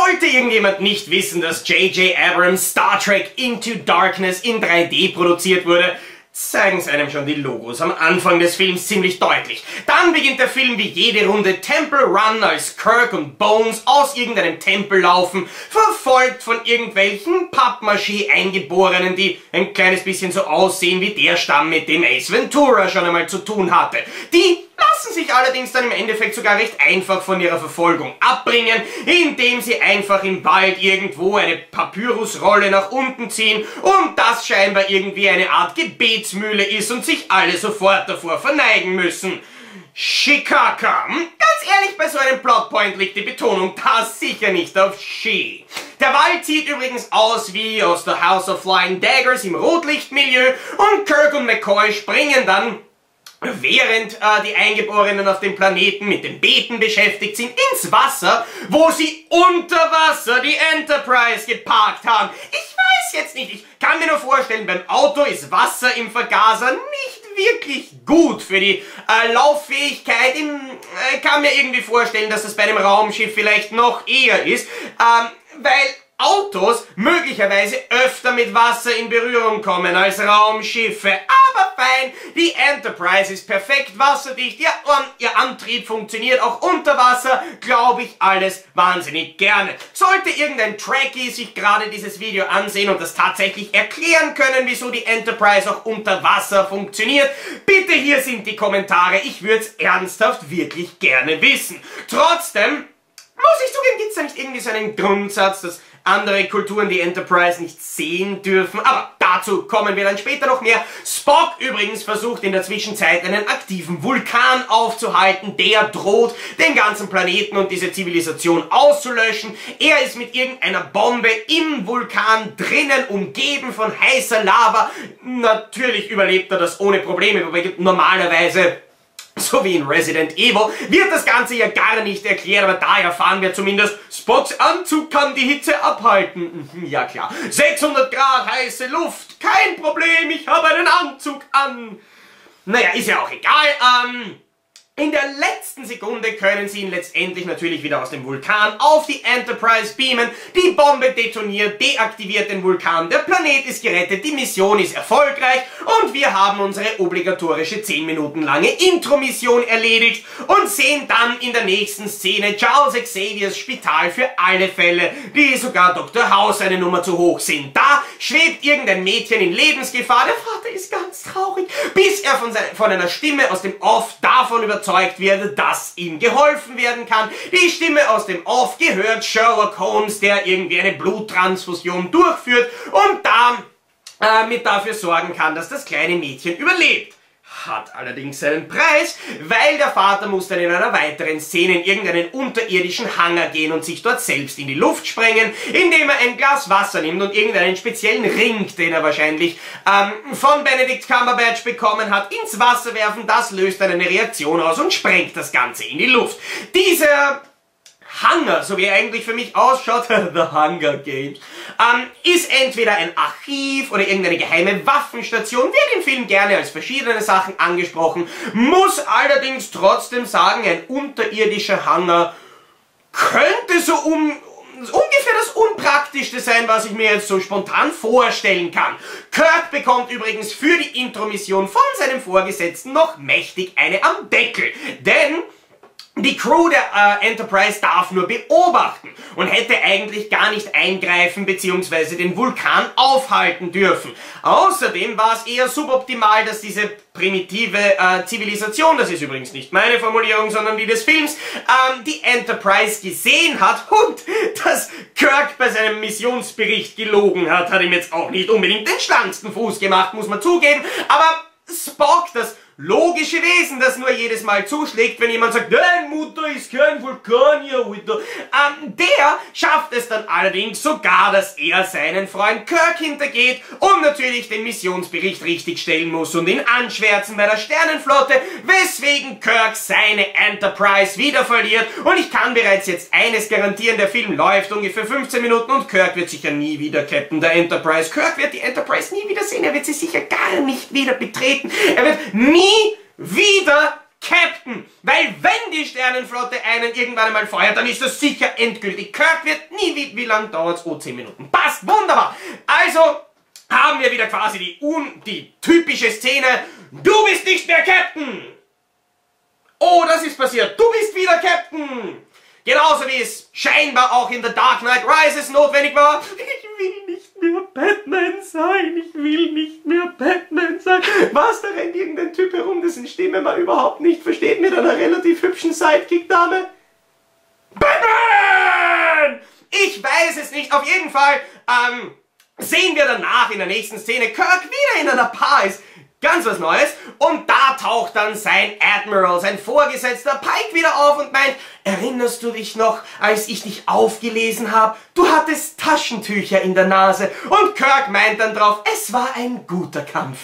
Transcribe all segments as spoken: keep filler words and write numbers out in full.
Sollte irgendjemand nicht wissen, dass J J Abrams Star Trek Into Darkness in drei D produziert wurde, zeigen es einem schon die Logos am Anfang des Films ziemlich deutlich. Dann beginnt der Film wie jede Runde Temple Run, als Kirk und Bones aus irgendeinem Tempel laufen, verfolgt von irgendwelchen Pappmaché-Eingeborenen, die ein kleines bisschen so aussehen wie der Stamm, mit dem Ace Ventura schon einmal zu tun hatte. Die lassen sich allerdings dann im Endeffekt sogar recht einfach von ihrer Verfolgung abbringen, indem sie einfach im Wald irgendwo eine Papyrusrolle nach unten ziehen und das scheinbar irgendwie eine Art Gebetsmühle ist und sich alle sofort davor verneigen müssen. Shikaka. Ganz ehrlich, bei so einem Plotpoint liegt die Betonung da sicher nicht auf She. Der Wald sieht übrigens aus wie aus The House of Flying Daggers im Rotlichtmilieu und Kirk und McCoy springen dann, während äh, die Eingeborenen auf dem Planeten mit dem Beten beschäftigt sind, ins Wasser, wo sie unter Wasser die Enterprise geparkt haben. Ich weiß jetzt nicht, ich kann mir nur vorstellen, beim Auto ist Wasser im Vergaser nicht wirklich gut für die äh, Lauffähigkeit. Ich äh, kann mir irgendwie vorstellen, dass das bei einem Raumschiff vielleicht noch eher ist, ähm, weil Autos möglicherweise öfter mit Wasser in Berührung kommen als Raumschiffe. Aber fein, die Enterprise ist perfekt wasserdicht, ihr, ihr Antrieb funktioniert auch unter Wasser, glaube ich alles wahnsinnig gerne. Sollte irgendein Trekkie sich gerade dieses Video ansehen und das tatsächlich erklären können, wieso die Enterprise auch unter Wasser funktioniert, bitte hier sind die Kommentare, ich würde es ernsthaft wirklich gerne wissen. Trotzdem muss ich zugeben, gibt es da nicht irgendwie so einen Grundsatz, dass andere Kulturen die Enterprise nicht sehen dürfen, aber dazu kommen wir dann später noch mehr. Spock übrigens versucht in der Zwischenzeit einen aktiven Vulkan aufzuhalten, der droht, den ganzen Planeten und diese Zivilisation auszulöschen. Er ist mit irgendeiner Bombe im Vulkan drinnen, umgeben von heißer Lava. Natürlich überlebt er das ohne Probleme, wobei normalerweise, so wie in Resident Evil, wird das Ganze ja gar nicht erklärt, aber da erfahren wir zumindest, Spocks Anzug kann die Hitze abhalten. Ja klar, sechshundert Grad heiße Luft, kein Problem, ich habe einen Anzug an. Naja, ist ja auch egal, ähm... in der letzten Sekunde können sie ihn letztendlich natürlich wieder aus dem Vulkan auf die Enterprise beamen. Die Bombe detoniert, deaktiviert den Vulkan, der Planet ist gerettet, die Mission ist erfolgreich und wir haben unsere obligatorische zehn Minuten lange Intro-Mission erledigt und sehen dann in der nächsten Szene Charles Xaviers Spital für alle Fälle, die sogar Doktor House eine Nummer zu hoch sind. Da schwebt irgendein Mädchen in Lebensgefahr, der Vater ist ganz traurig, bis er von, seiner, von einer Stimme aus dem Off davon überzeugt wird, dass ihm geholfen werden kann. Die Stimme aus dem Off gehört Sherlock Holmes, der irgendwie eine Bluttransfusion durchführt und damit dafür sorgen kann, dass das kleine Mädchen überlebt. Hat allerdings seinen Preis, weil der Vater muss dann in einer weiteren Szene in irgendeinen unterirdischen Hangar gehen und sich dort selbst in die Luft sprengen, indem er ein Glas Wasser nimmt und irgendeinen speziellen Ring, den er wahrscheinlich ähm, von Benedict Cumberbatch bekommen hat, ins Wasser werfen. Das löst dann eine Reaktion aus und sprengt das Ganze in die Luft. Dieser Hangar, so wie er eigentlich für mich ausschaut, The Hunger Games, ähm, ist entweder ein Archiv oder irgendeine geheime Waffenstation, wird im Film gerne als verschiedene Sachen angesprochen, muss allerdings trotzdem sagen, ein unterirdischer Hangar könnte so um ungefähr das Unpraktischste sein, was ich mir jetzt so spontan vorstellen kann. Kirk bekommt übrigens für die Intro-Mission von seinem Vorgesetzten noch mächtig eine am Deckel, denn die Crew der äh, Enterprise darf nur beobachten und hätte eigentlich gar nicht eingreifen bzw. den Vulkan aufhalten dürfen. Außerdem war es eher suboptimal, dass diese primitive äh, Zivilisation, das ist übrigens nicht meine Formulierung, sondern die des Films, ähm, die Enterprise gesehen hat und dass Kirk bei seinem Missionsbericht gelogen hat, hat ihm jetzt auch nicht unbedingt den schlanksten Fuß gemacht, muss man zugeben, aber Spock, das logische Wesen, das nur jedes Mal zuschlägt, wenn jemand sagt, dein Mutter ist kein Vulkanier, Alter. Ähm, der schafft es dann allerdings sogar, dass er seinen Freund Kirk hintergeht und natürlich den Missionsbericht richtigstellen muss und ihn anschwärzen bei der Sternenflotte, weswegen Kirk seine Enterprise wieder verliert. Und ich kann bereits jetzt eines garantieren, der Film läuft ungefähr fünfzehn Minuten und Kirk wird sicher nie wieder Captain der Enterprise. Kirk wird die Enterprise nie wieder sehen, er wird sie sicher gar nicht wieder betreten. Er wird nie wieder Captain, weil wenn die Sternenflotte einen irgendwann einmal feuert, dann ist das sicher endgültig. Kirk wird nie, wie, wie lange dauert es? Oh, zehn Minuten. Passt, wunderbar. Also haben wir wieder quasi die, un, die typische Szene, du bist nicht mehr Captain. Oh, das ist passiert, du bist wieder Captain. Genauso wie es scheinbar auch in The Dark Knight Rises notwendig war. Ich will nicht mehr Batman sein, ich will nicht mehr Batman sein. Was, da rennt irgendein Typ herum, dessen Stimme man überhaupt nicht versteht, mit einer relativ hübschen Sidekick-Dame? Batman! Ich weiß es nicht, auf jeden Fall ähm, sehen wir danach in der nächsten Szene Kirk wieder in einer Bar ist. Ganz was Neues. Und da taucht dann sein Admiral, sein Vorgesetzter Pike wieder auf und meint, erinnerst du dich noch, als ich dich aufgelesen habe? Du hattest Taschentücher in der Nase. Und Kirk meint dann drauf, es war ein guter Kampf.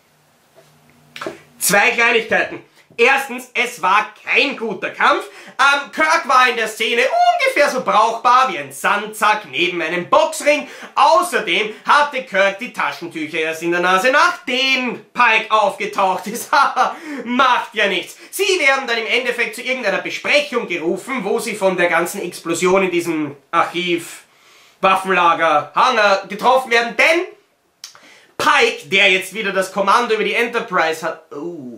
Zwei Kleinigkeiten. Erstens, es war kein guter Kampf. Ähm, Kirk war in der Szene ungefähr so brauchbar wie ein Sandsack neben einem Boxring. Außerdem hatte Kirk die Taschentücher erst in der Nase, nachdem Pike aufgetaucht ist. Haha, macht ja nichts. Sie werden dann im Endeffekt zu irgendeiner Besprechung gerufen, wo sie von der ganzen Explosion in diesem Archiv, Waffenlager, Hangar getroffen werden. Denn Pike, der jetzt wieder das Kommando über die Enterprise hat... Oh.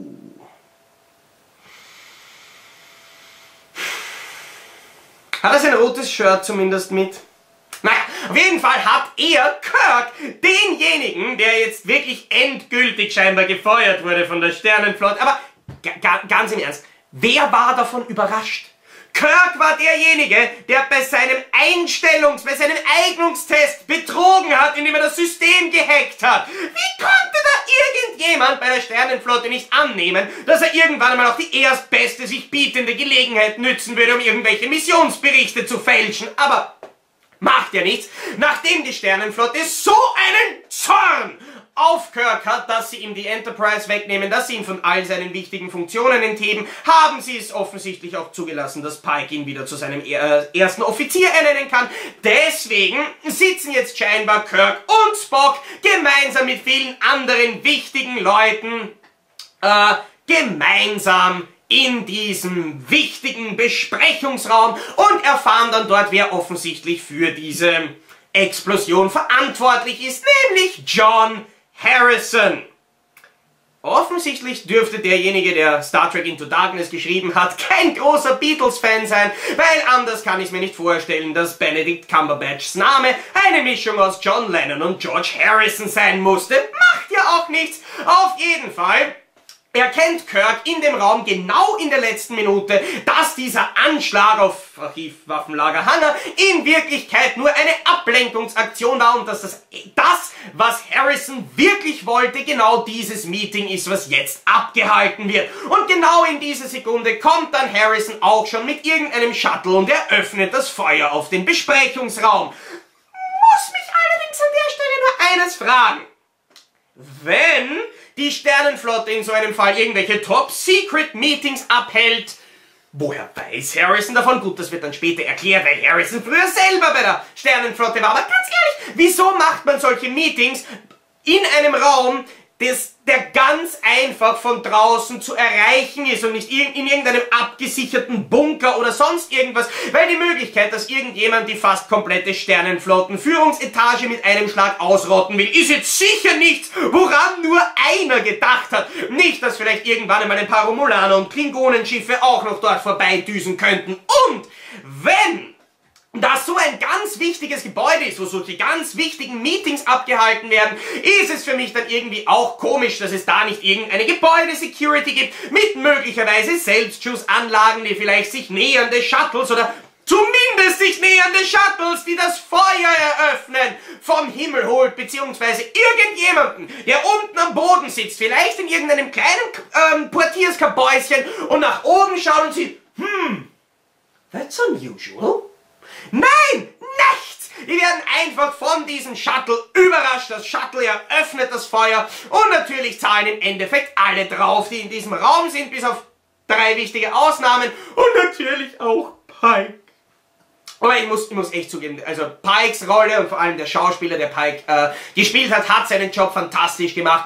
Hat er sein rotes Shirt zumindest mit? Naja, auf jeden Fall hat er, Kirk, denjenigen, der jetzt wirklich endgültig scheinbar gefeuert wurde von der Sternenflotte, aber ganz im Ernst, wer war davon überrascht? Kirk war derjenige, der bei seinem Einstellungs-, bei seinem Eignungstest betrogen hat, indem er das System gehackt hat. Wie konnte da irgendjemand bei der Sternenflotte nicht annehmen, dass er irgendwann einmal auch die erstbeste sich bietende Gelegenheit nützen würde, um irgendwelche Missionsberichte zu fälschen? Aber macht ja nichts. Nachdem die Sternenflotte so einen Zorn auf Kirk hat, dass sie ihm die Enterprise wegnehmen, dass sie ihn von all seinen wichtigen Funktionen entheben, haben sie es offensichtlich auch zugelassen, dass Pike ihn wieder zu seinem äh, ersten Offizier ernennen kann. Deswegen sitzen jetzt scheinbar Kirk und Spock gemeinsam mit vielen anderen wichtigen Leuten äh, gemeinsam in diesem wichtigen Besprechungsraum und erfahren dann dort, wer offensichtlich für diese Explosion verantwortlich ist, nämlich John Harrison. Offensichtlich dürfte derjenige, der Star Trek Into Darkness geschrieben hat, kein großer Beatles-Fan sein, weil anders kann ich mir nicht vorstellen, dass Benedict Cumberbatchs Name eine Mischung aus John Lennon und George Harrison sein musste. Macht ja auch nichts. Auf jeden Fall erkennt Kirk in dem Raum genau in der letzten Minute, dass dieser Anschlag auf Archivwaffenlager Hangar in Wirklichkeit nur eine Ablenkungsaktion war und dass das, das, was Harrison wirklich wollte, genau dieses Meeting ist, was jetzt abgehalten wird. Und genau in dieser Sekunde kommt dann Harrison auch schon mit irgendeinem Shuttle und eröffnet das Feuer auf den Besprechungsraum. Muss mich allerdings an der Stelle nur eines fragen. Wenn die Sternenflotte in so einem Fall irgendwelche Top-Secret-Meetings abhält, woher weiß Harrison davon? Gut, das wird dann später erklärt, weil Harrison früher selber bei der Sternenflotte war. Aber ganz ehrlich, wieso macht man solche Meetings in einem Raum, des, der ganz einfach von draußen zu erreichen ist und nicht in, in irgendeinem abgesicherten Bunker oder sonst irgendwas? Weil die Möglichkeit, dass irgendjemand die fast komplette Sternenflottenführungsetage mit einem Schlag ausrotten will, ist jetzt sicher nichts, woran nur einer gedacht hat. Nicht, dass vielleicht irgendwann einmal ein paar Romulaner und Klingonenschiffe auch noch dort vorbeidüsen könnten. Und wenn das so ein ganz wichtiges Gebäude ist, wo solche ganz wichtigen Meetings abgehalten werden, ist es für mich dann irgendwie auch komisch, dass es da nicht irgendeine Gebäude-Security gibt, mit möglicherweise Selbstschussanlagen, die vielleicht sich nähernde Shuttles oder zumindest sich nähernde Shuttles, die das Feuer eröffnen, vom Himmel holt, beziehungsweise irgendjemanden, der unten am Boden sitzt, vielleicht in irgendeinem kleinen ähm, Portierskabäuschen und nach oben schaut und sieht, hm, that's unusual. Nein, nichts! Die werden einfach von diesem Shuttle überrascht. Das Shuttle eröffnet das Feuer und natürlich zahlen im Endeffekt alle drauf, die in diesem Raum sind, bis auf drei wichtige Ausnahmen und natürlich auch Pike. Aber ich muss, ich muss echt zugeben, also Pikes Rolle und vor allem der Schauspieler, der Pike äh, gespielt hat, hat seinen Job fantastisch gemacht und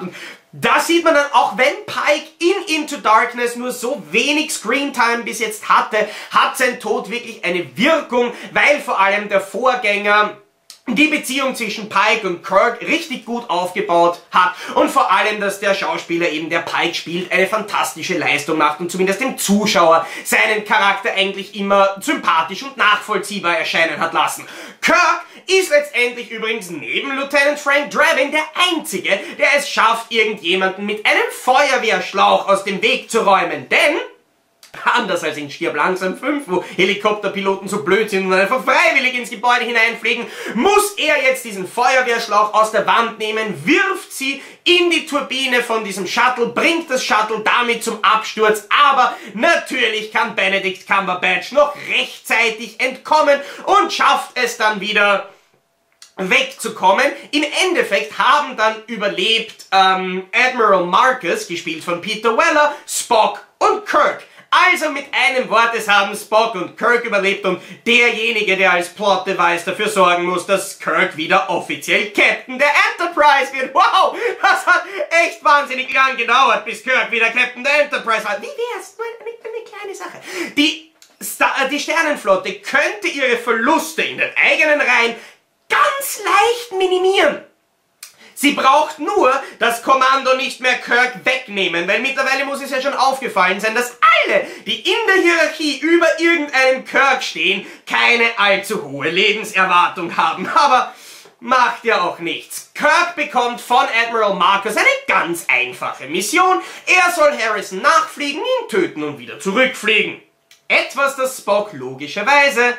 Da sieht man dann, auch wenn Pike in Into Darkness nur so wenig Screentime bis jetzt hatte, hat sein Tod wirklich eine Wirkung, weil vor allem der Vorgänger die Beziehung zwischen Pike und Kirk richtig gut aufgebaut hat und vor allem, dass der Schauspieler eben, der Pike spielt, eine fantastische Leistung macht und zumindest dem Zuschauer seinen Charakter eigentlich immer sympathisch und nachvollziehbar erscheinen hat lassen. Kirk ist letztendlich übrigens neben Lieutenant Frank Drebin der Einzige, der es schafft, irgendjemanden mit einem Feuerwehrschlauch aus dem Weg zu räumen, denn anders als in Stirb langsam fünf, wo Helikopterpiloten so blöd sind und einfach freiwillig ins Gebäude hineinfliegen, muss er jetzt diesen Feuerwehrschlauch aus der Wand nehmen, wirft sie in die Turbine von diesem Shuttle, bringt das Shuttle damit zum Absturz, aber natürlich kann Benedict Cumberbatch noch rechtzeitig entkommen und schafft es dann wieder wegzukommen. Im Endeffekt haben dann überlebt ähm, Admiral Marcus, gespielt von Peter Weller, Spock und Kirk. Also mit einem Wort, es haben Spock und Kirk überlebt und derjenige, der als Plot-Device dafür sorgen muss, dass Kirk wieder offiziell Captain der Enterprise wird. Wow, das hat echt wahnsinnig lang gedauert, bis Kirk wieder Captain der Enterprise war. Wie wär's? Nur eine, eine kleine Sache. Die, Star die Sternenflotte könnte ihre Verluste in den eigenen Reihen ganz leicht minimieren. Sie braucht nur das Kommando nicht mehr Kirk wegnehmen, weil mittlerweile muss es ja schon aufgefallen sein, dass alle, die in der Hierarchie über irgendeinem Kirk stehen, keine allzu hohe Lebenserwartung haben. Aber macht ja auch nichts. Kirk bekommt von Admiral Marcus eine ganz einfache Mission. Er soll Harrison nachfliegen, ihn töten und wieder zurückfliegen. Etwas, das Spock logischerweise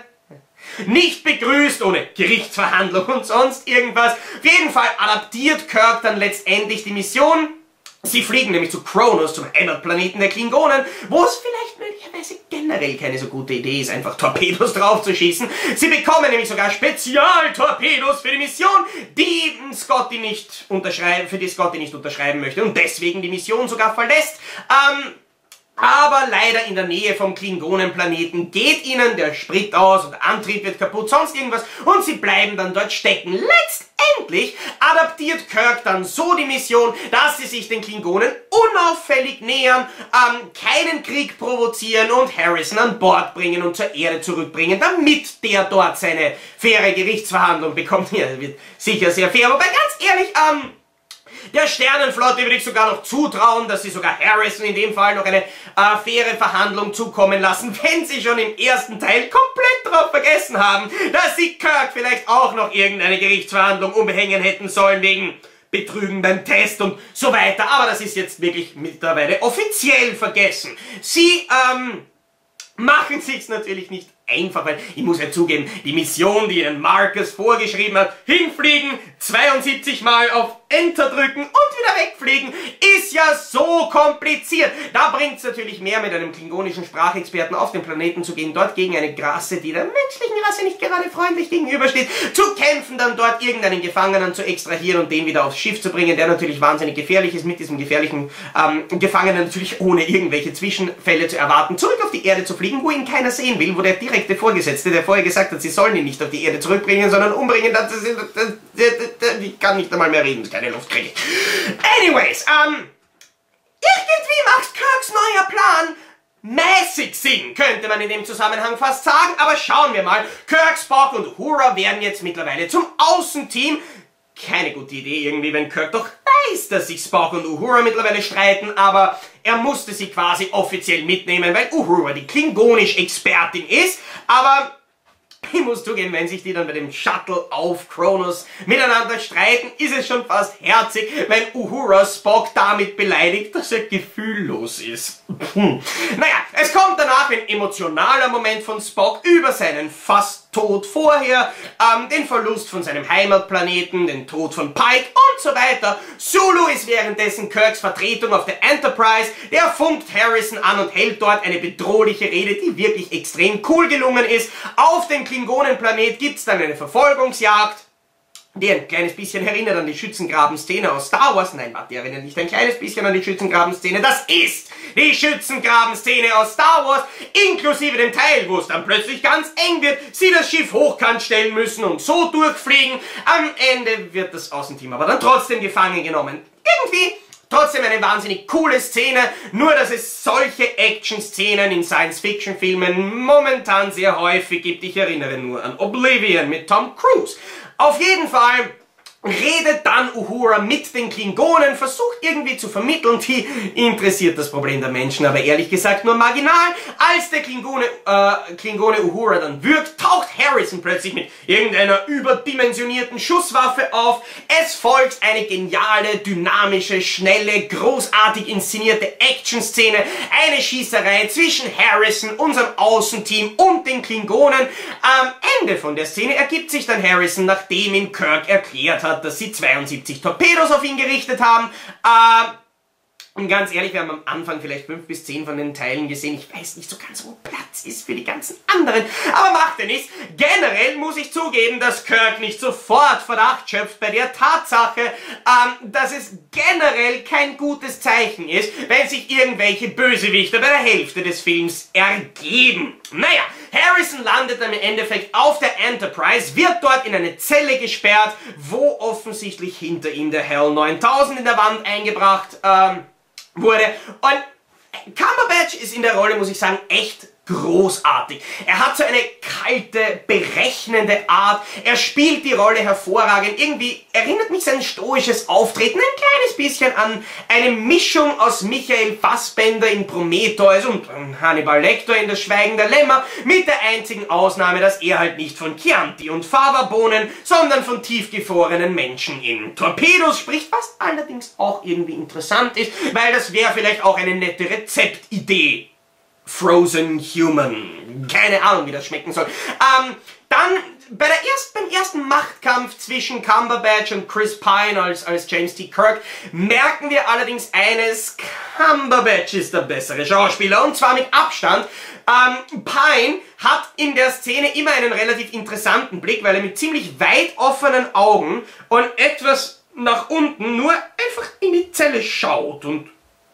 nicht begrüßt, ohne Gerichtsverhandlung und sonst irgendwas. Auf jeden Fall adaptiert Kirk dann letztendlich die Mission. Sie fliegen nämlich zu Kronos, zum Heimatplaneten der Klingonen, wo es vielleicht möglicherweise generell keine so gute Idee ist, einfach Torpedos draufzuschießen. Sie bekommen nämlich sogar Spezialtorpedos für die Mission, die Scotty nicht unterschreiben, für die Scotty nicht unterschreiben möchte und deswegen die Mission sogar verlässt. Ähm... Aber leider in der Nähe vom Klingonenplaneten geht ihnen der Sprit aus und der Antrieb wird kaputt, sonst irgendwas, und sie bleiben dann dort stecken. Letztendlich adaptiert Kirk dann so die Mission, dass sie sich den Klingonen unauffällig nähern, ähm, keinen Krieg provozieren und Harrison an Bord bringen und zur Erde zurückbringen, damit der dort seine faire Gerichtsverhandlung bekommt. Ja, das wird sicher sehr fair, wobei ganz ehrlich, ähm, der Sternenflotte würde ich sogar noch zutrauen, dass sie sogar Harrison in dem Fall noch eine äh, faire Verhandlung zukommen lassen, wenn sie schon im ersten Teil komplett darauf vergessen haben, dass sie Kirk vielleicht auch noch irgendeine Gerichtsverhandlung umhängen hätten sollen wegen Betrügen beim Test und so weiter. Aber das ist jetzt wirklich mittlerweile offiziell vergessen. Sie, ähm, machen sich's natürlich nicht einfach, weil ich muss ja zugeben, die Mission, die ihnen Marcus vorgeschrieben hat, hinfliegen, zweiundsiebzig Mal auf Enter drücken und wieder wegfliegen, ist ja so kompliziert. Da bringt es natürlich mehr, mit einem klingonischen Sprachexperten auf den Planeten zu gehen, dort gegen eine Rasse, die der menschlichen Rasse nicht gerade freundlich gegenübersteht, zu kämpfen, dann dort irgendeinen Gefangenen zu extrahieren und den wieder aufs Schiff zu bringen, der natürlich wahnsinnig gefährlich ist, mit diesem gefährlichen ähm, Gefangenen natürlich ohne irgendwelche Zwischenfälle zu erwarten, zurück auf die Erde zu fliegen, wo ihn keiner sehen will, wo der direkte Vorgesetzte, der vorher gesagt hat, sie sollen ihn nicht auf die Erde zurückbringen, sondern umbringen, das ist, das, das, das, ich kann nicht einmal mehr reden, keine Luft kriege. Anyways, ähm, irgendwie macht Kirks neuer Plan mäßig Sinn, könnte man in dem Zusammenhang fast sagen, aber schauen wir mal. Kirk, Spock und Uhura werden jetzt mittlerweile zum Außenteam. Keine gute Idee irgendwie, wenn Kirk doch weiß, dass sich Spock und Uhura mittlerweile streiten, aber er musste sie quasi offiziell mitnehmen, weil Uhura die Klingonisch-Expertin ist, aber ich muss zugeben, wenn sich die dann bei dem Shuttle auf Kronos miteinander streiten, ist es schon fast herzig, wenn Uhura Spock damit beleidigt, dass er gefühllos ist. Hm. Naja, es kommt danach ein emotionaler Moment von Spock über seinen fast Tod vorher, ähm, den Verlust von seinem Heimatplaneten, den Tod von Pike und so weiter. Sulu ist währenddessen Kirks Vertretung auf der Enterprise, der funkt Harrison an und hält dort eine bedrohliche Rede, die wirklich extrem cool gelungen ist. Auf dem Klingonenplanet gibt es dann eine Verfolgungsjagd, die ein kleines bisschen erinnert an die Schützengraben-Szene aus Star Wars. Nein, warte, die erinnert nicht ein kleines bisschen an die Schützengraben-Szene. Das ist die Schützengraben-Szene aus Star Wars, inklusive dem Teil, wo es dann plötzlich ganz eng wird, sie das Schiff hochkant stellen müssen und so durchfliegen. Am Ende wird das Außenteam aber dann trotzdem gefangen genommen. Irgendwie Trotzdem eine wahnsinnig coole Szene, nur dass es solche Action-Szenen in Science-Fiction-Filmen momentan sehr häufig gibt. Ich erinnere nur an Oblivion mit Tom Cruise. Auf jeden Fall redet dann Uhura mit den Klingonen, versucht irgendwie zu vermitteln, die interessiert das Problem der Menschen aber ehrlich gesagt nur marginal. Als der Klingone, äh, Klingone Uhura dann wirkt, taucht Harrison plötzlich mit irgendeiner überdimensionierten Schusswaffe auf. Es folgt eine geniale, dynamische, schnelle, großartig inszenierte Action-Szene, eine Schießerei zwischen Harrison, unserem Außenteam und den Klingonen. Am Ende von der Szene ergibt sich dann Harrison, nachdem ihm Kirk erklärt hat, dass sie zweiundsiebzig Torpedos auf ihn gerichtet haben. Äh, und ganz ehrlich, wir haben am Anfang vielleicht fünf bis zehn von den Teilen gesehen. Ich weiß nicht so ganz, wo Platz ist für die ganzen anderen. Aber macht ja nichts. Generell muss ich zugeben, dass Kirk nicht sofort Verdacht schöpft bei der Tatsache, ähm, dass es generell kein gutes Zeichen ist, wenn sich irgendwelche Bösewichter bei der Hälfte des Films ergeben. Naja, Harrison landet dann im Endeffekt auf der Enterprise, wird dort in eine Zelle gesperrt, wo offensichtlich hinter ihm der HAL neuntausend in der Wand eingebracht ähm, wurde. Und Cumberbatch ist in der Rolle, muss ich sagen, echt großartig. Er hat so eine kalte, berechnende Art. Er spielt die Rolle hervorragend. Irgendwie erinnert mich sein stoisches Auftreten ein kleines bisschen an eine Mischung aus Michael Fassbender in Prometheus und Hannibal Lecter in Das Schweigen der Lämmer, mit der einzigen Ausnahme, dass er halt nicht von Chianti und Fava-Bohnen, sondern von tiefgefrorenen Menschen in Torpedos spricht, was allerdings auch irgendwie interessant ist, weil das wäre vielleicht auch eine nette Rezeptidee. Frozen Human. Keine Ahnung, wie das schmecken soll. Ähm, dann bei der erst, beim ersten Machtkampf zwischen Cumberbatch und Chris Pine als, als James T. Kirk merken wir allerdings eines: Cumberbatch ist der bessere Schauspieler, und zwar mit Abstand. Ähm, Pine hat in der Szene immer einen relativ interessanten Blick, weil er mit ziemlich weit offenen Augen und etwas nach unten nur einfach in die Zelle schaut und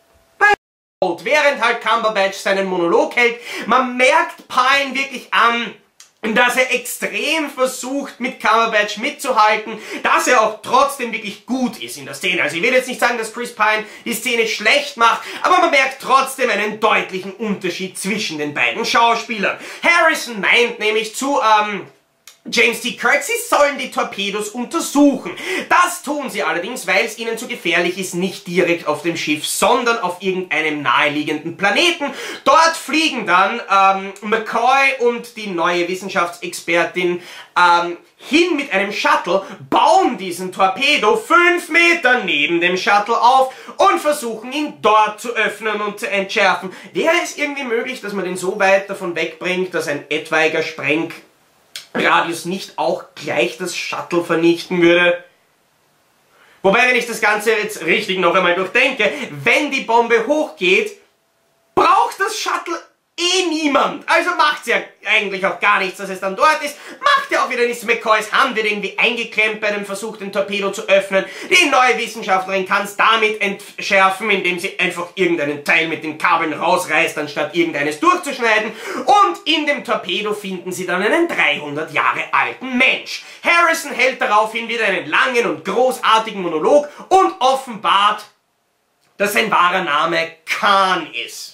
während halt Cumberbatch seinen Monolog hält. Man merkt Pine wirklich an, dass er extrem versucht, mit Cumberbatch mitzuhalten, dass er auch trotzdem wirklich gut ist in der Szene. Also ich will jetzt nicht sagen, dass Chris Pine die Szene schlecht macht, aber man merkt trotzdem einen deutlichen Unterschied zwischen den beiden Schauspielern. Harrison meint nämlich zu, ähm, James T. Kirk, sie sollen die Torpedos untersuchen. Das tun sie allerdings, weil es ihnen zu gefährlich ist, nicht direkt auf dem Schiff, sondern auf irgendeinem naheliegenden Planeten. Dort fliegen dann ähm, McCoy und die neue Wissenschaftsexpertin ähm, hin mit einem Shuttle, bauen diesen Torpedo fünf Meter neben dem Shuttle auf und versuchen ihn dort zu öffnen und zu entschärfen. Wäre es irgendwie möglich, dass man den so weit davon wegbringt, dass ein etwaiger Spreng Radius nicht auch gleich das Shuttle vernichten würde? Wobei, wenn ich das Ganze jetzt richtig noch einmal durchdenke, wenn die Bombe hochgeht, braucht das Shuttle eh niemand. Also macht es ja eigentlich auch gar nichts, dass es dann dort ist. Macht ja auch wieder nichts. McCoys Hand wird irgendwie eingeklemmt bei dem Versuch, den Torpedo zu öffnen. Die neue Wissenschaftlerin kann es damit entschärfen, indem sie einfach irgendeinen Teil mit den Kabeln rausreißt, anstatt irgendeines durchzuschneiden. Und in dem Torpedo finden sie dann einen dreihundert Jahre alten Mensch. Harrison hält daraufhin wieder einen langen und großartigen Monolog und offenbart, dass sein wahrer Name Khan ist.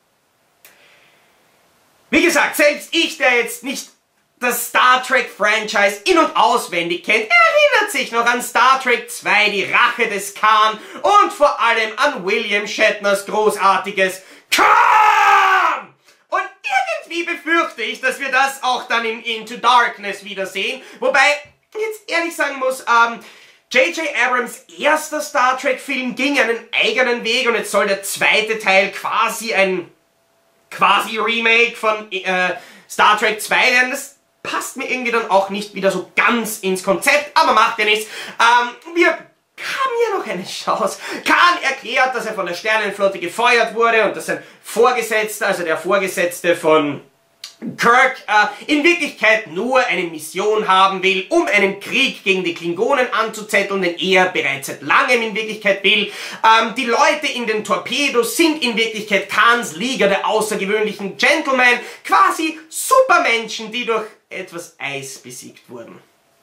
Wie gesagt, selbst ich, der jetzt nicht das Star Trek-Franchise in- und auswendig kennt, erinnert sich noch an Star Trek zwei, die Rache des Khan, und vor allem an William Shatners großartiges Khan! Und irgendwie befürchte ich, dass wir das auch dann in Into Darkness wiedersehen, wobei ich jetzt ehrlich sagen muss, ähm, J J Abrams' erster Star Trek-Film ging einen eigenen Weg, und jetzt soll der zweite Teil quasi ein quasi Remake von äh, Star Trek zwei werden. Das passt mir irgendwie dann auch nicht wieder so ganz ins Konzept, aber macht ja nichts. Ähm, wir haben hier noch eine Chance. Khan erklärt, dass er von der Sternenflotte gefeuert wurde und dass sein Vorgesetzter, also der Vorgesetzte von Kirk, äh, in Wirklichkeit nur eine Mission haben will, um einen Krieg gegen die Klingonen anzuzetteln, den er bereits seit langem in Wirklichkeit will. Ähm, die Leute in den Torpedos sind in Wirklichkeit Khans Liga der außergewöhnlichen Gentlemen, quasi Supermenschen, die durch etwas Eis besiegt wurden.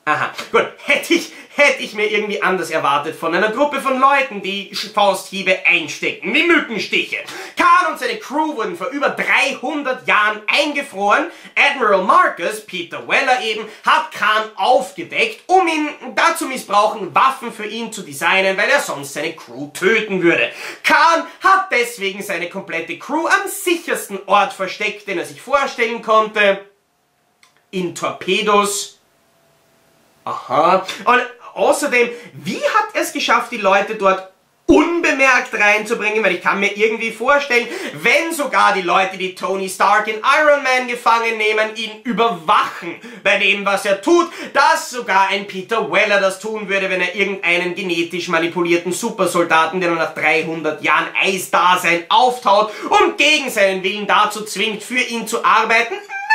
Aha, gut, hätte ich, hätte ich mir irgendwie anders erwartet von einer Gruppe von Leuten, die Fausthiebe einstecken, wie Mückenstiche. Khan und seine Crew wurden vor über dreihundert Jahren eingefroren. Admiral Marcus, Peter Weller eben, hat Khan aufgedeckt, um ihn dazu missbrauchen, Waffen für ihn zu designen, weil er sonst seine Crew töten würde. Khan hat deswegen seine komplette Crew am sichersten Ort versteckt, den er sich vorstellen konnte, in Torpedos. Aha. Und außerdem, wie hat er es geschafft, die Leute dort unbemerkt reinzubringen? Weil ich kann mir irgendwie vorstellen, wenn sogar die Leute, die Tony Stark in Iron Man gefangen nehmen, ihn überwachen bei dem, was er tut, dass sogar ein Peter Weller das tun würde, wenn er irgendeinen genetisch manipulierten Supersoldaten, der nur nach dreihundert Jahren Eisdasein auftaut und gegen seinen Willen dazu zwingt, für ihn zu arbeiten,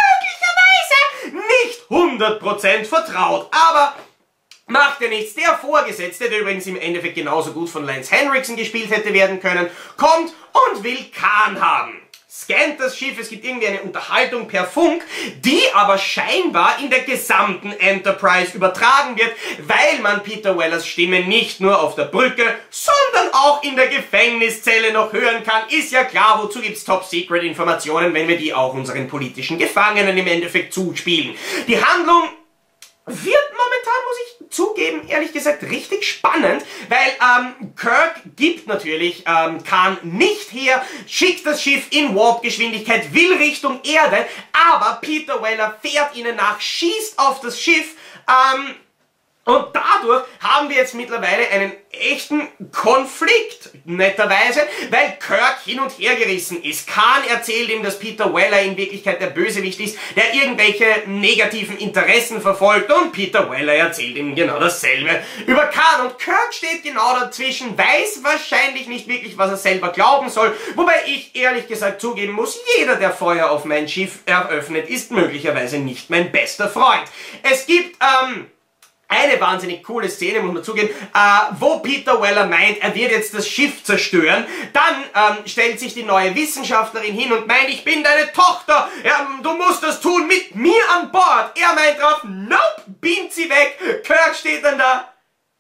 nicht hundert Prozent vertraut, aber macht ja nichts. Der Vorgesetzte, der übrigens im Endeffekt genauso gut von Lance Henriksen gespielt hätte werden können, kommt und will Khan haben. Scannt das Schiff, es gibt irgendwie eine Unterhaltung per Funk, die aber scheinbar in der gesamten Enterprise übertragen wird, weil man Peter Wellers Stimme nicht nur auf der Brücke, sondern auch in der Gefängniszelle noch hören kann. Ist ja klar, wozu gibt's Top-Secret-Informationen, wenn wir die auch unseren politischen Gefangenen im Endeffekt zuspielen. Die Handlung wird momentan, muss ich zugeben, ehrlich gesagt, richtig spannend, weil ähm, Kirk gibt natürlich ähm, Khan nicht her, schickt das Schiff in Warp-Geschwindigkeit, will Richtung Erde, aber Peter Weller fährt ihnen nach, schießt auf das Schiff, ähm, und dadurch haben wir jetzt mittlerweile einen echten Konflikt, netterweise, weil Kirk hin und her gerissen ist. Khan erzählt ihm, dass Peter Weller in Wirklichkeit der Bösewicht ist, der irgendwelche negativen Interessen verfolgt, und Peter Weller erzählt ihm genau dasselbe über Khan. Und Kirk steht genau dazwischen, weiß wahrscheinlich nicht wirklich, was er selber glauben soll, wobei ich ehrlich gesagt zugeben muss, jeder, der Feuer auf mein Schiff eröffnet, ist möglicherweise nicht mein bester Freund. Es gibt, ähm... eine wahnsinnig coole Szene, muss man zugeben, äh, wo Peter Weller meint, er wird jetzt das Schiff zerstören. Dann ähm, stellt sich die neue Wissenschaftlerin hin und meint, ich bin deine Tochter, ja, du musst das tun mit mir an Bord. Er meint drauf, nope, beamt sie weg. Kirk steht dann da.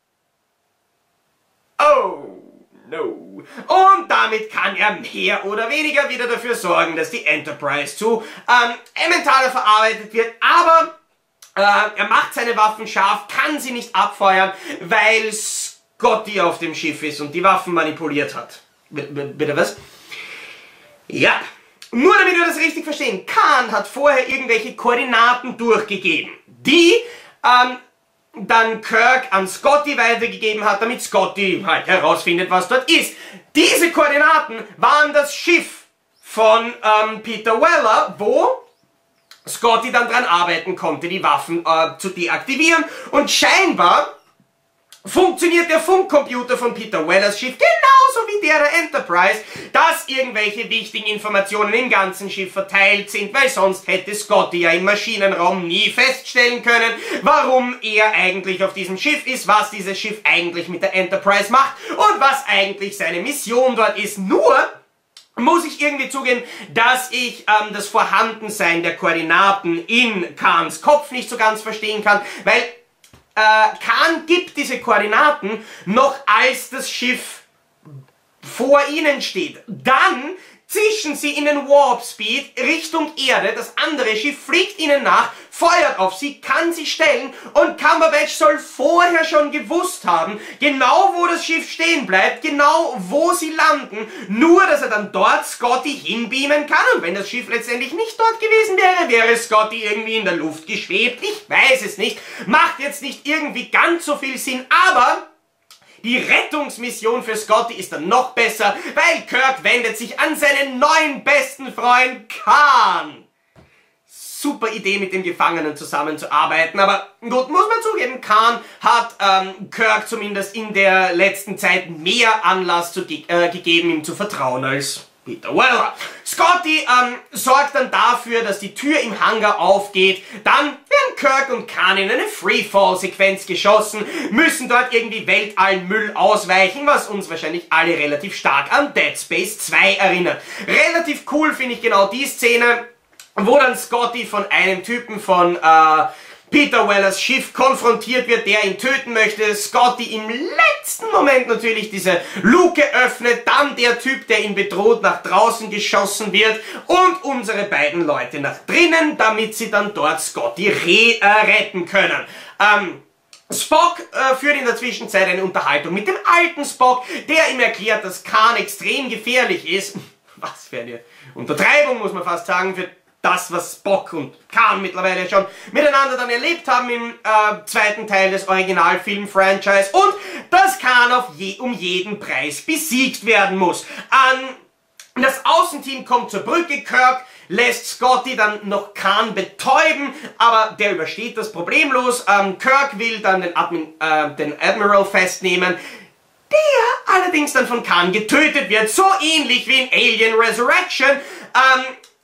Oh. No. Und damit kann er mehr oder weniger wieder dafür sorgen, dass die Enterprise zu ähm, Emmentaler verarbeitet wird, aber Äh, er macht seine Waffen scharf, kann sie nicht abfeuern, weil Scotty auf dem Schiff ist und die Waffen manipuliert hat. B bitte was? Ja. Nur damit wir das richtig verstehen. Khan hat vorher irgendwelche Koordinaten durchgegeben, die ähm, dann Kirk an Scotty weitergegeben hat, damit Scotty halt herausfindet, was dort ist. Diese Koordinaten waren das Schiff von ähm, Peter Weller, wo Scotty dann dran arbeiten konnte, die Waffen äh, zu deaktivieren, und scheinbar funktioniert der Funkcomputer von Peter Wellers Schiff genauso wie der der Enterprise, dass irgendwelche wichtigen Informationen im ganzen Schiff verteilt sind, weil sonst hätte Scotty ja im Maschinenraum nie feststellen können, warum er eigentlich auf diesem Schiff ist, was dieses Schiff eigentlich mit der Enterprise macht und was eigentlich seine Mission dort ist. Nur muss ich irgendwie zugeben, dass ich ähm, das Vorhandensein der Koordinaten in Khans Kopf nicht so ganz verstehen kann, weil äh, Khan gibt diese Koordinaten noch, als das Schiff vor ihnen steht. Dann zischen sie in den Warp Speed Richtung Erde, das andere Schiff fliegt ihnen nach, feuert auf sie, kann sie stellen, und Cumberbatch soll vorher schon gewusst haben, genau wo das Schiff stehen bleibt, genau wo sie landen, nur dass er dann dort Scotty hinbeamen kann, und wenn das Schiff letztendlich nicht dort gewesen wäre, wäre Scotty irgendwie in der Luft geschwebt, ich weiß es nicht, macht jetzt nicht irgendwie ganz so viel Sinn, aber die Rettungsmission für Scotty ist dann noch besser, weil Kirk wendet sich an seinen neuen besten Freund Khan. Super Idee, mit den Gefangenen zusammenzuarbeiten, aber gut, muss man zugeben, Khan hat ähm, Kirk zumindest in der letzten Zeit mehr Anlass zu ge äh, gegeben, ihm zu vertrauen als Peter Weller. Scotty ähm, sorgt dann dafür, dass die Tür im Hangar aufgeht, dann werden Kirk und Khan in eine Freefall-Sequenz geschossen, müssen dort irgendwie Weltallmüll ausweichen, was uns wahrscheinlich alle relativ stark an Dead Space zwei erinnert. Relativ cool finde ich genau die Szene, wo dann Scotty von einem Typen von äh, Peter Wellers Schiff konfrontiert wird, der ihn töten möchte. Scotty im letzten Moment natürlich diese Luke öffnet, dann der Typ, der ihn bedroht, nach draußen geschossen wird und unsere beiden Leute nach drinnen, damit sie dann dort Scotty re äh, retten können. Ähm, Spock äh, führt in der Zwischenzeit eine Unterhaltung mit dem alten Spock, der ihm erklärt, dass Khan extrem gefährlich ist. Was für eine Untertreibung, muss man fast sagen, für das, was Spock und Khan mittlerweile schon miteinander dann erlebt haben im äh, zweiten Teil des Originalfilm-Franchise und dass Khan auf je, um jeden Preis besiegt werden muss. Ähm, das Außenteam kommt zur Brücke, Kirk lässt Scotty dann noch Khan betäuben, aber der übersteht das problemlos. Ähm, Kirk will dann den, Admin, äh, den Admiral festnehmen, der allerdings dann von Khan getötet wird, so ähnlich wie in Alien Resurrection. Ähm,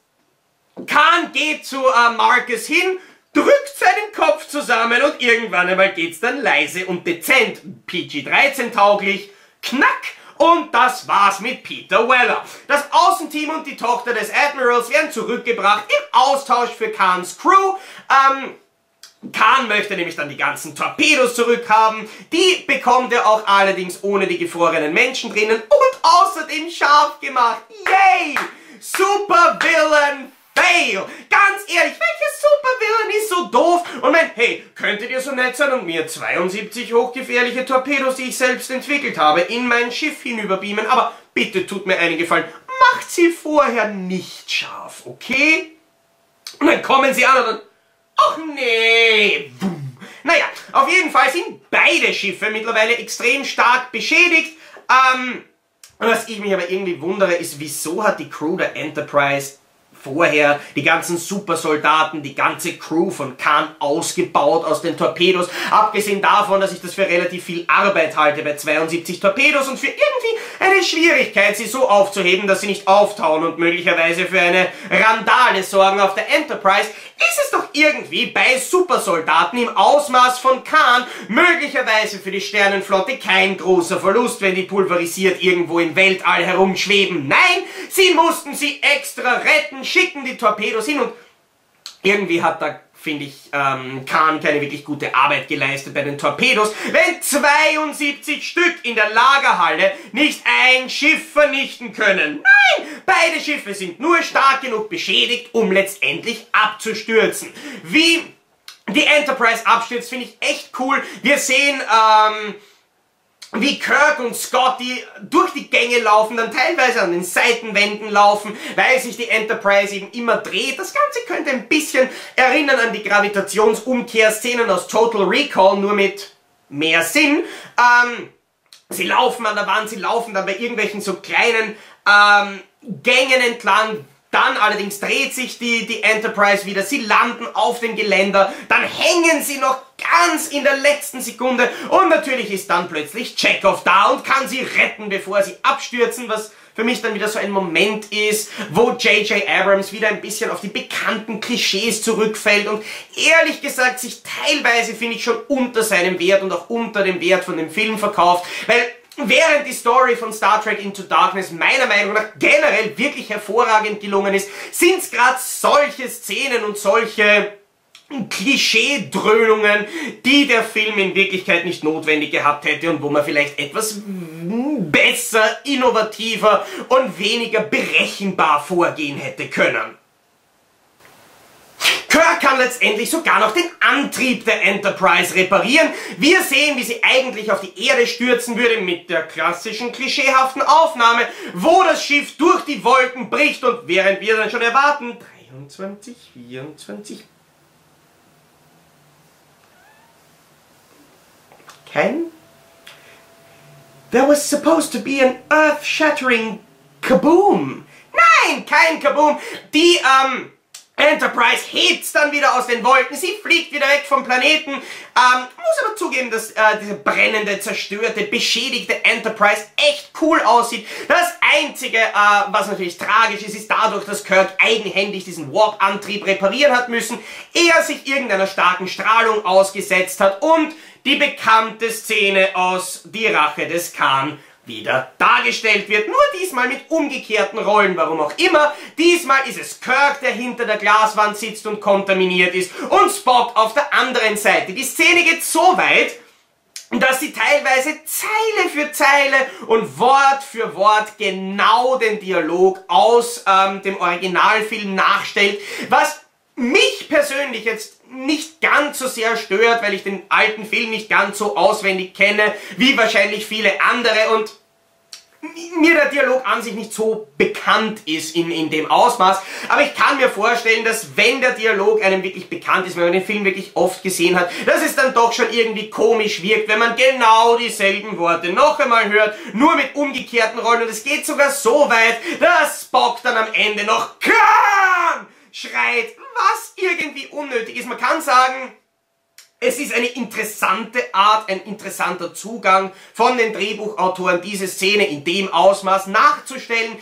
Khan geht zu äh, Marcus hin, drückt seinen Kopf zusammen und irgendwann einmal geht's dann leise und dezent, P G dreizehn tauglich, knack, und das war's mit Peter Weller. Das Außenteam und die Tochter des Admirals werden zurückgebracht im Austausch für Khans Crew. Ähm, Khan möchte nämlich dann die ganzen Torpedos zurückhaben, die bekommt er auch allerdings ohne die gefrorenen Menschen drinnen und außerdem scharf gemacht. Yay! Super Villain! Fail! Ganz ehrlich, welcher Supervillain ist so doof und meint, hey, könntet ihr so nett sein und mir zweiundsiebzig hochgefährliche Torpedos, die ich selbst entwickelt habe, in mein Schiff hinüberbeamen, aber bitte tut mir einen Gefallen, macht sie vorher nicht scharf, okay? Und dann kommen sie an und dann, ach nee, boom. Naja, auf jeden Fall sind beide Schiffe mittlerweile extrem stark beschädigt. Ähm, was ich mich aber irgendwie wundere, ist, wieso hat die Crew der Enterprise vorher die ganzen Supersoldaten, die ganze Crew von Khan ausgebaut aus den Torpedos, abgesehen davon, dass ich das für relativ viel Arbeit halte bei zweiundsiebzig Torpedos und für irgendwie eine Schwierigkeit, sie so aufzuheben, dass sie nicht auftauen und möglicherweise für eine Randale sorgen auf der Enterprise, ist es doch irgendwie bei Supersoldaten im Ausmaß von Khan möglicherweise für die Sternenflotte kein großer Verlust, wenn die pulverisiert irgendwo im Weltall herumschweben. Nein, sie mussten sie extra retten, schicken die Torpedos hin und irgendwie hat da, finde ich, ähm, Khan keine wirklich gute Arbeit geleistet bei den Torpedos, wenn zweiundsiebzig Stück in der Lagerhalle nicht ein Schiff vernichten können. Nein, beide Schiffe sind nur stark genug beschädigt, um letztendlich abzustürzen. Wie die Enterprise abstürzt, finde ich echt cool. Wir sehen, ähm, wie Kirk und Scotty durch die Gänge laufen, dann teilweise an den Seitenwänden laufen, weil sich die Enterprise eben immer dreht. Das Ganze könnte ein bisschen erinnern an die Gravitationsumkehrszenen aus Total Recall, nur mit mehr Sinn. Ähm, sie laufen an der Wand, sie laufen dann bei irgendwelchen so kleinen ähm, Gängen entlang. Dann allerdings dreht sich die, die Enterprise wieder, sie landen auf dem Geländer, dann hängen sie noch ganz in der letzten Sekunde und natürlich ist dann plötzlich Chekhov da und kann sie retten, bevor sie abstürzen, was für mich dann wieder so ein Moment ist, wo J J Abrams wieder ein bisschen auf die bekannten Klischees zurückfällt und ehrlich gesagt sich teilweise, finde ich, schon unter seinem Wert und auch unter dem Wert von dem Film verkauft, weil während die Story von Star Trek Into Darkness meiner Meinung nach generell wirklich hervorragend gelungen ist, sind es gerade solche Szenen und solche Klischee-Dröhnungen, die der Film in Wirklichkeit nicht notwendig gehabt hätte und wo man vielleicht etwas besser, innovativer und weniger berechenbar vorgehen hätte können. Kirk kann letztendlich sogar noch den Antrieb der Enterprise reparieren. Wir sehen, wie sie eigentlich auf die Erde stürzen würde mit der klassischen klischeehaften Aufnahme, wo das Schiff durch die Wolken bricht und während wir dann schon erwarten, dreiundzwanzig, vierundzwanzig, kein? There was supposed to be an earth-shattering kaboom. Nein, kein Kaboom. Die, ähm, Enterprise hebt's dann wieder aus den Wolken, sie fliegt wieder weg vom Planeten. Ähm, muss aber zugeben, dass äh, diese brennende, zerstörte, beschädigte Enterprise echt cool aussieht. Das Einzige, äh, was natürlich tragisch ist, ist dadurch, dass Kirk eigenhändig diesen Warp-Antrieb reparieren hat müssen, er sich irgendeiner starken Strahlung ausgesetzt hat und die bekannte Szene aus Die Rache des Khan wieder dargestellt wird. Nur diesmal mit umgekehrten Rollen, warum auch immer. Diesmal ist es Kirk, der hinter der Glaswand sitzt und kontaminiert ist, und Spock auf der anderen Seite. Die Szene geht so weit, dass sie teilweise Zeile für Zeile und Wort für Wort genau den Dialog aus ähm, dem Originalfilm nachstellt, was mich persönlich jetzt nicht ganz so sehr stört, weil ich den alten Film nicht ganz so auswendig kenne, wie wahrscheinlich viele andere, und mir der Dialog an sich nicht so bekannt ist in, in dem Ausmaß, aber ich kann mir vorstellen, dass wenn der Dialog einem wirklich bekannt ist, wenn man den Film wirklich oft gesehen hat, dass es dann doch schon irgendwie komisch wirkt, wenn man genau dieselben Worte noch einmal hört, nur mit umgekehrten Rollen, und es geht sogar so weit, dass Spock dann am Ende noch Khan schreit, was irgendwie unnötig ist. Man kann sagen, es ist eine interessante Art, ein interessanter Zugang von den Drehbuchautoren, diese Szene in dem Ausmaß nachzustellen.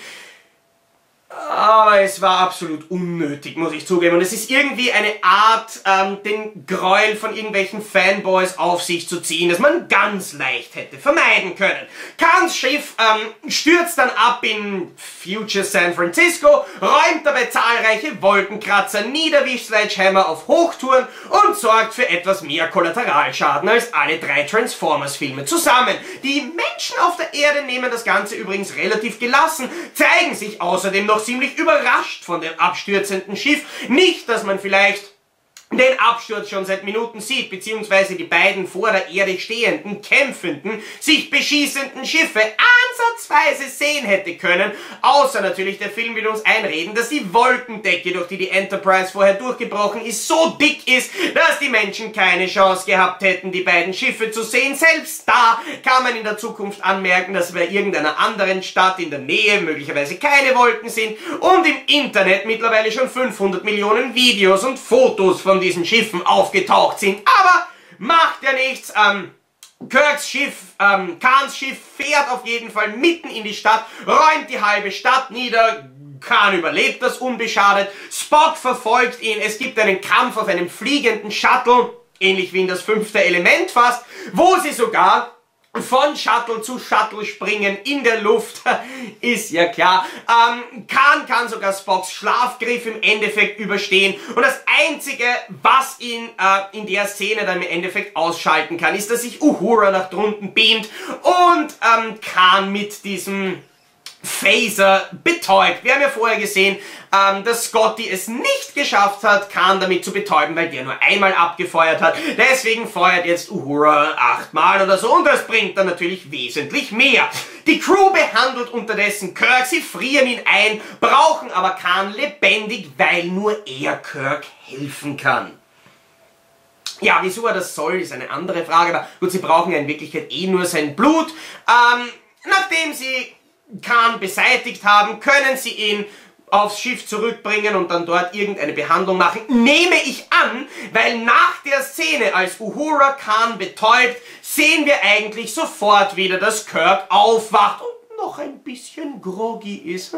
Aber es war absolut unnötig, muss ich zugeben. Und es ist irgendwie eine Art, ähm, den Gräuel von irgendwelchen Fanboys auf sich zu ziehen, das man ganz leicht hätte vermeiden können. Khans Schiff ähm, stürzt dann ab in Future San Francisco, räumt dabei zahlreiche Wolkenkratzer nieder wie Sledgehammer auf Hochtouren und sorgt für etwas mehr Kollateralschaden als alle drei Transformers-Filme zusammen. Die Menschen auf der Erde nehmen das Ganze übrigens relativ gelassen, zeigen sich außerdem noch ziemlich überrascht von dem abstürzenden Schiff. Nicht, dass man vielleicht den Absturz schon seit Minuten sieht, beziehungsweise die beiden vor der Erde stehenden, kämpfenden, sich beschießenden Schiffe ansatzweise sehen hätte können, außer natürlich der Film will uns einreden, dass die Wolkendecke, durch die die Enterprise vorher durchgebrochen ist, so dick ist, dass die Menschen keine Chance gehabt hätten, die beiden Schiffe zu sehen. Selbst da kann man in der Zukunft anmerken, dass bei irgendeiner anderen Stadt in der Nähe möglicherweise keine Wolken sind und im Internet mittlerweile schon fünfhundert Millionen Videos und Fotos von diesen Schiffen aufgetaucht sind. Aber macht ja nichts. Ähm, Kirks Schiff, ähm, Khans Schiff fährt auf jeden Fall mitten in die Stadt, räumt die halbe Stadt nieder. Khan überlebt das unbeschadet. Spock verfolgt ihn. Es gibt einen Kampf auf einem fliegenden Shuttle, ähnlich wie in das fünfte Element fast, wo sie sogar von Shuttle zu Shuttle springen in der Luft, ist ja klar. Ähm, Khan kann sogar Spocks Schlafgriff im Endeffekt überstehen, und das Einzige, was ihn äh, in der Szene dann im Endeffekt ausschalten kann, ist, dass sich Uhura nach drunten beamt und ähm, Khan mit diesem Phaser betäubt. Wir haben ja vorher gesehen, ähm, dass Scotty es nicht geschafft hat, Khan damit zu betäuben, weil der nur einmal abgefeuert hat. Deswegen feuert jetzt Uhura achtmal oder so, und das bringt dann natürlich wesentlich mehr. Die Crew behandelt unterdessen Kirk, sie frieren ihn ein, brauchen aber Khan lebendig, weil nur er Kirk helfen kann. Ja, wieso er das soll, ist eine andere Frage, aber gut, sie brauchen ja in Wirklichkeit eh nur sein Blut. Ähm, nachdem sie Khan beseitigt haben, können sie ihn aufs Schiff zurückbringen und dann dort irgendeine Behandlung machen. Nehme ich an, weil nach der Szene, als Uhura Khan betäubt, sehen wir eigentlich sofort wieder, dass Kirk aufwacht und noch ein bisschen groggy ist.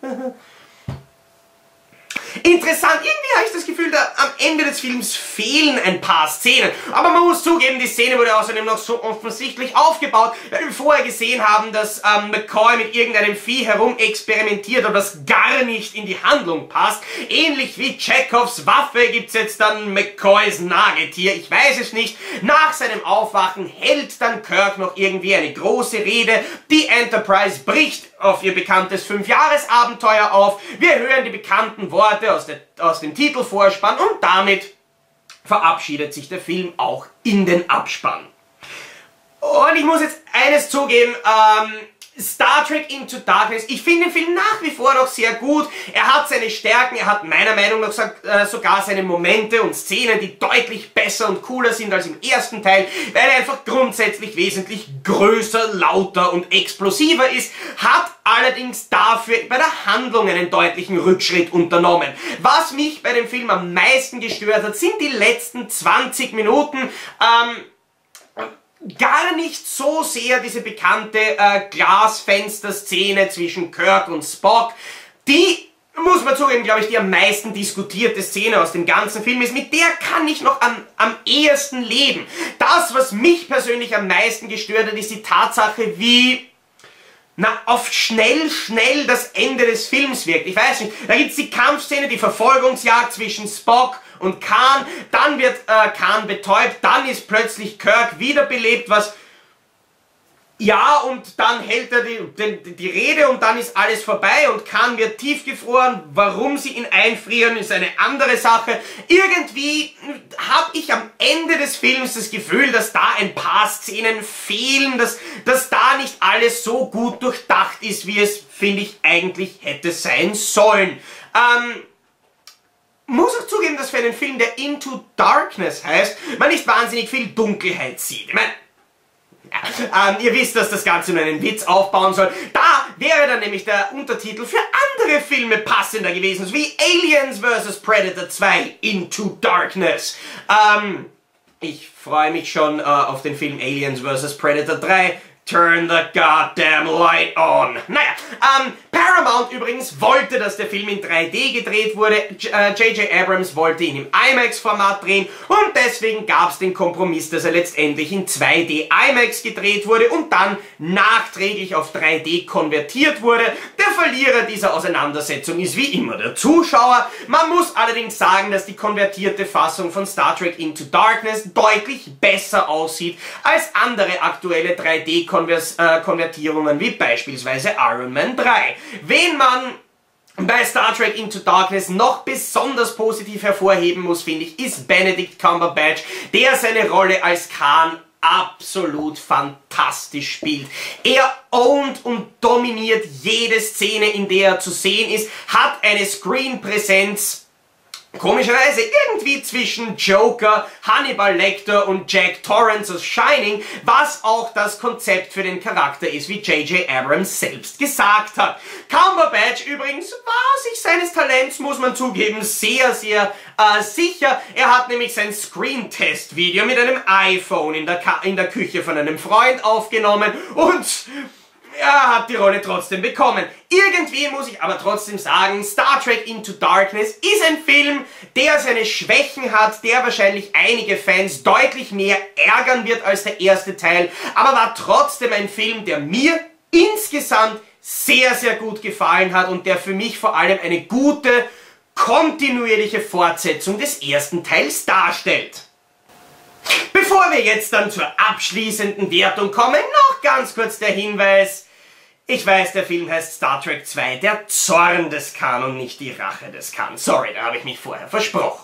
Interessant, irgendwie habe ich das Gefühl, da am Ende des Films fehlen ein paar Szenen. Aber man muss zugeben, die Szene wurde außerdem noch so offensichtlich aufgebaut, weil wir vorher gesehen haben, dass ähm, McCoy mit irgendeinem Vieh herum experimentiert und das gar nicht in die Handlung passt. Ähnlich wie Chekhovs Waffe gibt es jetzt dann McCoys Nagetier, ich weiß es nicht. Nach seinem Aufwachen hält dann Kirk noch irgendwie eine große Rede. Die Enterprise bricht auf ihr bekanntes Fünfjahresabenteuer auf. Wir hören die bekannten Worte aus, der, aus dem Titelvorspann und damit verabschiedet sich der Film auch in den Abspann. Und ich muss jetzt eines zugeben, ähm, Star Trek Into Darkness, ich finde den Film nach wie vor noch sehr gut. Er hat seine Stärken, er hat meiner Meinung nach äh, sogar seine Momente und Szenen, die deutlich besser und cooler sind als im ersten Teil, weil er einfach grundsätzlich wesentlich größer, lauter und explosiver ist, hat allerdings dafür bei der Handlung einen deutlichen Rückschritt unternommen. Was mich bei dem Film am meisten gestört hat, sind die letzten zwanzig Minuten, ähm, gar nicht so sehr diese bekannte äh, Glasfenster-Szene zwischen Kirk und Spock, die, muss man zugeben, glaube ich, die am meisten diskutierte Szene aus dem ganzen Film ist. Mit der kann ich noch am, am ehesten leben. Das, was mich persönlich am meisten gestört hat, ist die Tatsache, wie na, oft schnell, schnell das Ende des Films wirkt. Ich weiß nicht, da gibt's die Kampfszene, die Verfolgungsjagd zwischen Spock und Khan, dann wird äh, Khan betäubt, dann ist plötzlich Kirk wiederbelebt, was... Ja, und dann hält er die, die, die Rede und dann ist alles vorbei und Khan wird tiefgefroren. Warum sie ihn einfrieren, ist eine andere Sache. Irgendwie habe ich am Ende des Films das Gefühl, dass da ein paar Szenen fehlen, dass, dass da nicht alles so gut durchdacht ist, wie es, finde ich, eigentlich hätte sein sollen. Ähm... Muss auch zugeben, dass für einen Film, der Into Darkness heißt, man nicht wahnsinnig viel Dunkelheit sieht. Ich meine, ja, ähm, ihr wisst, dass das Ganze nur einen Witz aufbauen soll. Da wäre dann nämlich der Untertitel für andere Filme passender gewesen, wie Aliens versus. Predator zwei Into Darkness. Ähm, ich freue mich schon äh, auf den Film Aliens versus. Predator drei. Turn the goddamn light on. Naja, ähm, Paramount übrigens wollte, dass der Film in drei D gedreht wurde. J J Abrams wollte ihn im IMAX-Format drehen und deswegen gab es den Kompromiss, dass er letztendlich in zwei D IMAX gedreht wurde und dann nachträglich auf drei D konvertiert wurde. Der Verlierer dieser Auseinandersetzung ist wie immer der Zuschauer. Man muss allerdings sagen, dass die konvertierte Fassung von Star Trek Into Darkness deutlich besser aussieht als andere aktuelle drei D-Konvertierungen wie beispielsweise Iron Man drei. Wen man bei Star Trek Into Darkness noch besonders positiv hervorheben muss, finde ich, ist Benedict Cumberbatch, der seine Rolle als Khan absolut fantastisch spielt. Er ownt und dominiert jede Szene, in der er zu sehen ist, hat eine Screenpräsenz, komischerweise irgendwie zwischen Joker, Hannibal Lecter und Jack Torrance aus Shining, was auch das Konzept für den Charakter ist, wie J J Abrams selbst gesagt hat. Cumberbatch übrigens war sich seines Talents, muss man zugeben, sehr, sehr äh, sicher. Er hat nämlich sein Screentest-Video mit einem iPhone in der, Ka in der Küche von einem Freund aufgenommen und... er hat die Rolle trotzdem bekommen. Irgendwie muss ich aber trotzdem sagen, Star Trek Into Darkness ist ein Film, der seine Schwächen hat, der wahrscheinlich einige Fans deutlich mehr ärgern wird als der erste Teil, aber war trotzdem ein Film, der mir insgesamt sehr, sehr gut gefallen hat und der für mich vor allem eine gute, kontinuierliche Fortsetzung des ersten Teils darstellt. Bevor wir jetzt dann zur abschließenden Wertung kommen, noch ganz kurz der Hinweis. Ich weiß, der Film heißt Star Trek zwei, der Zorn des Khan und nicht die Rache des Khan. Sorry, da habe ich mich vorher versprochen.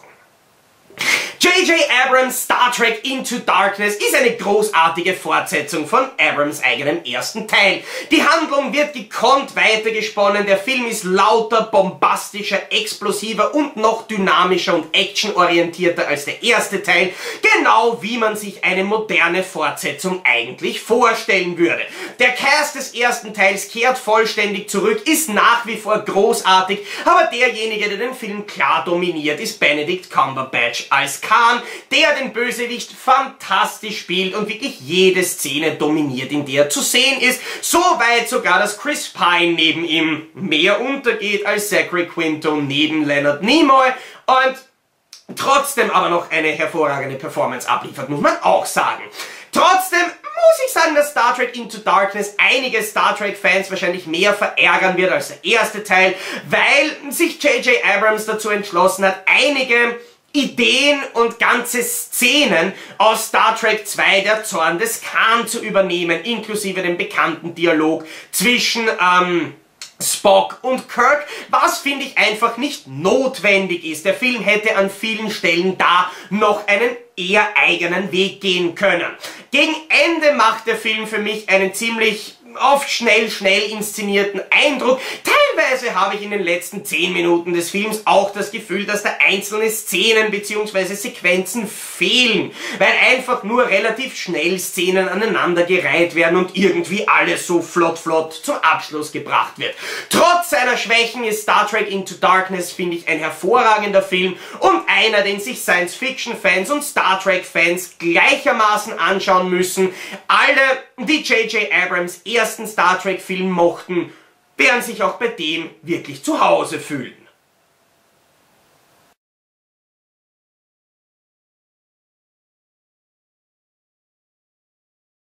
J J Abrams' Star Trek Into Darkness ist eine großartige Fortsetzung von Abrams' eigenem ersten Teil. Die Handlung wird gekonnt weitergesponnen, der Film ist lauter, bombastischer, explosiver und noch dynamischer und actionorientierter als der erste Teil, genau wie man sich eine moderne Fortsetzung eigentlich vorstellen würde. Der Cast des ersten Teils kehrt vollständig zurück, ist nach wie vor großartig, aber derjenige, der den Film klar dominiert, ist Benedict Cumberbatch als Khan, der den Bösewicht fantastisch spielt und wirklich jede Szene dominiert, in der er zu sehen ist. So weit sogar, dass Chris Pine neben ihm mehr untergeht als Zachary Quinto neben Leonard Nimoy und trotzdem aber noch eine hervorragende Performance abliefert, muss man auch sagen. Trotzdem muss ich sagen, dass Star Trek Into Darkness einige Star Trek-Fans wahrscheinlich mehr verärgern wird als der erste Teil, weil sich J J Abrams dazu entschlossen hat, einige Ideen und ganze Szenen aus Star Trek zwei, der Zorn des Khan, zu übernehmen, inklusive dem bekannten Dialog zwischen ähm, Spock und Kirk, was finde ich einfach nicht notwendig ist. Der Film hätte an vielen Stellen da noch einen eher eigenen Weg gehen können. Gegen Ende macht der Film für mich einen ziemlich oft schnell, schnell inszenierten Eindruck. Teilweise habe ich in den letzten zehn Minuten des Films auch das Gefühl, dass da einzelne Szenen bzw. Sequenzen fehlen, weil einfach nur relativ schnell Szenen aneinandergereiht werden und irgendwie alles so flott flott zum Abschluss gebracht wird. Trotz seiner Schwächen ist Star Trek Into Darkness, finde ich, ein hervorragender Film und einer, den sich Science-Fiction-Fans und Star Trek-Fans gleichermaßen anschauen müssen. Alle, die J J Abrams ersten Star Trek-Film mochten, werden sich auch bei dem wirklich zu Hause fühlen.